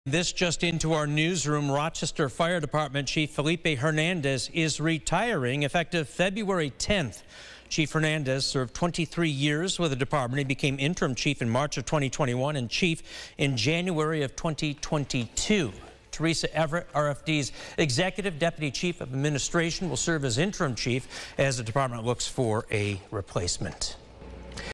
This just into our newsroom. Rochester Fire Department Chief Felipe Hernandez is retiring effective February 10th. Chief Hernandez served 23 years with the department. He became interim chief in March of 2021 and chief in January of 2022. Teresa Everett, RFD's Executive Deputy Chief of Administration, will serve as interim chief as the department looks for a replacement.